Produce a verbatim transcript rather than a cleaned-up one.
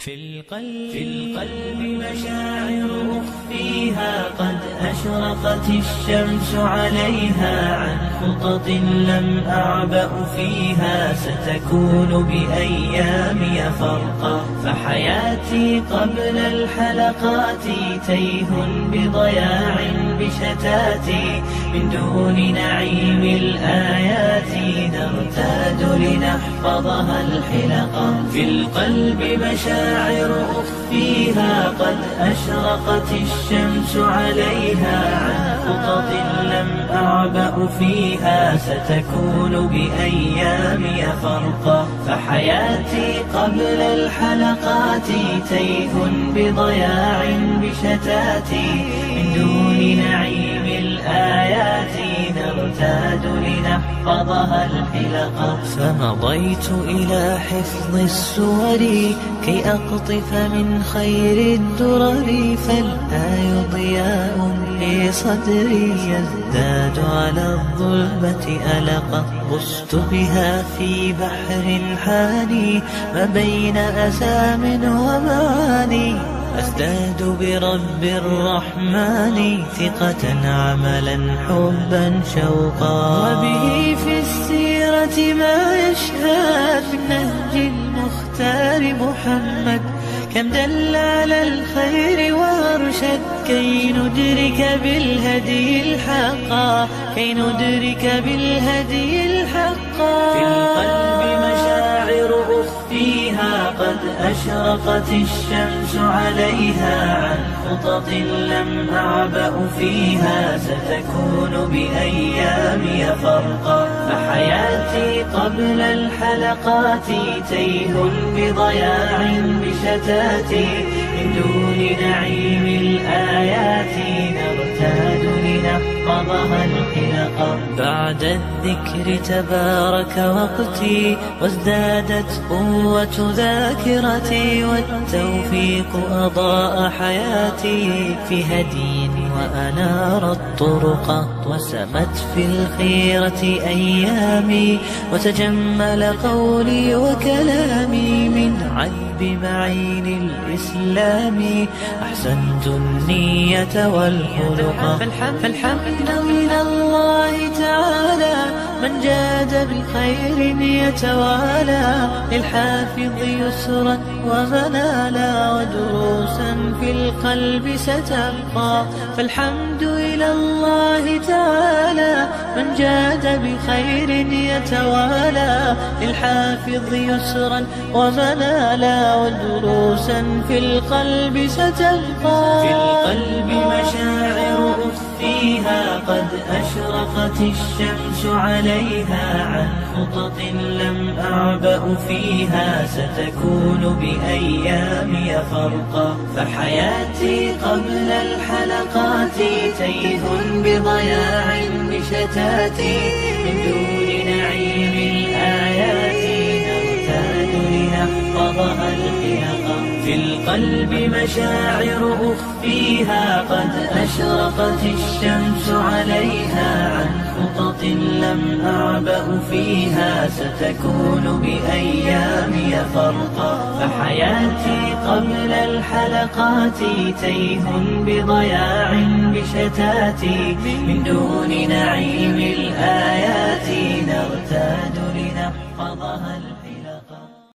في القلب, في القلب مشاعر أخفيها قد أشرقت الشمس عليها عن خطط لم أعبأ فيها ستكون بأيامي فرقا فحياتي قبل الحلقات تيه بضياع بشتاتي من دون نعيم الآيات نرتاد لنحفظها الحلقا في القلب مشاعر أخفيها قد أشرقت الشمس عليها عن خطط لم أعبأ فيها ستكون بأيامي فرقا فحياتي قبل الحلقات تيه بضياع بشتاتي من دون نعيم الآيات نرتاد لنحفظها الحلقا فمضيت إلى حفظ السور كي أقطف من خير الدرر فالآي ضياء لصدري يزداد على الظلمة ألقا غصت بها في بحر حاني ما بين أسام ومعاني أزداد برب الرحمن ثقة عملا حبا شوقا وبه في السيرة ما يشهد من نهج المختار محمد كم دل على الخير وارشد كي ندرك بالهدي الحقا كي ندرك بالهدي الحقا في القلب مشاعر أخفيها قد أشرقت الشمس عليها عن خطط لم أعبأ فيها ستكون بأيامي فرقا فحياتي قبل الحلقات تيه بضياع بشتاتي من دون نعيم الآيات نرتاد لنحفظها الحلقا بعد الذكر تبارك وقتي وازدادت قوة ذاكرتي والتوفيق أضاء حياتي في هدي وأنار الطرق وسمت في الخيرة أيامي وتجمل قولي وكلامي من عذب معين الإسلام أحسنت النية والخلق فالحمد من الله تعالى من جاد بالخير يتوالى للحافظ يسرا ومنالا ودروسا في القلب ستبقى فالحمد إلى الله تعالى من جاد بخير يتوالى للحافظ يسرا ومنالا ودروسا في القلب ستبقى في القلب مشاعر أخفيها قد أشرقت الشمس عليها عن خطط لم أعبأ فيها ستكون بأيامي فرقا فحياتي قبل الحلقات تيه بضياع بشتاتي من دون نعيم الآيات نرتاد لنحفظها الحلقا في القلب مشاعر أخفيها قد أشرقت الشمس عليها عن خطط لم أعبأ فيها ستكون بأيامي فرقا فحياتي قبل الحلقات تيه بضياع بشتاتي من دون نعيم الآيات نرتاد لنحفظها